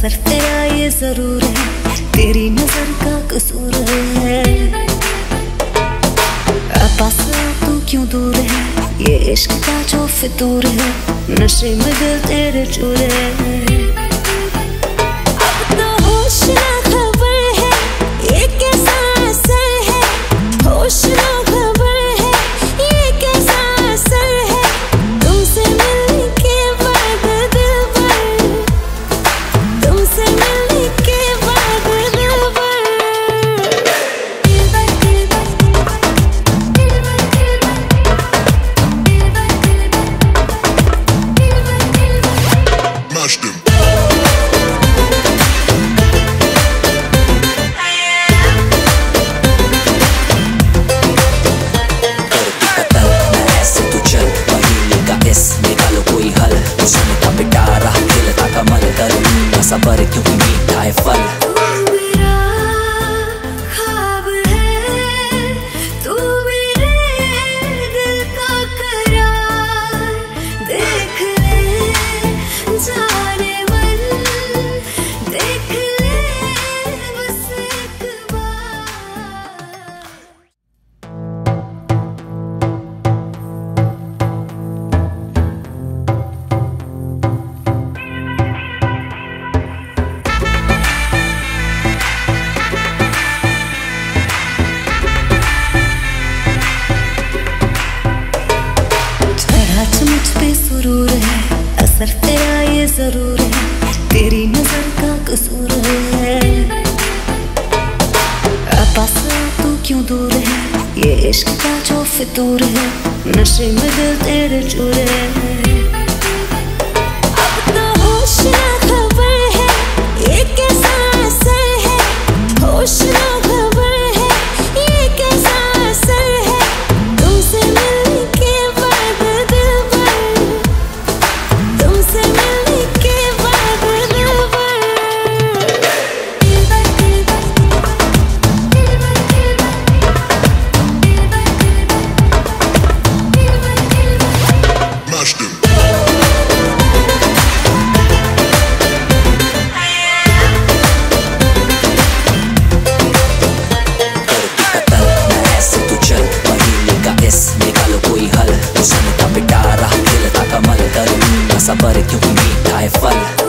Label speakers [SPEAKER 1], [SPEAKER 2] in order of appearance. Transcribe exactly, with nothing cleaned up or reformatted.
[SPEAKER 1] असर तेरा ये जरूर है, तेरी नजर का कसूर है। पास तू क्यों दूर है, ये इश्क का जो फितूर है, नशे में दिल तेरे चूर है। अब तो होश ना खबर है, ये कैसा असर है, होश ना खबर है, ये कैसा असर है, तुमसे मिलने के बाद दिल भर, तुमसे मिलने के बाद दिल भर, दिल भर दिल भर दिल भर दिल भर दिल भर दिल भर दिल भर दिल भर
[SPEAKER 2] Mash them. निकालो कोई हल, उसने का पिटारा खिलता कमल कर सबर क्योंकि मीठा है फल।
[SPEAKER 1] मुझ पे सुरूर है, असर तेरा ये जरूर है, तेरी नजर का कसूर है। पास तू क्यों दूर है, ये इश्क का जो फितूर है, नशे में दिल तेरे चूर है। अब तो होश ना खबर है, ये कैसा असर है, होश ना खबर है, ये कैसा असर है, तुमसे मिलने के बाद दिल भर, तुमसे मिलने के बाद दिल भर, दिल भर दिल भर दिल भर दिल भर दिल भर दिल भर दिल भर दिल भर
[SPEAKER 2] Mash them. निकालो कोई हल, उसने का पिटारा खिलता कमल कर सबर क्योंकि मीठा है फल।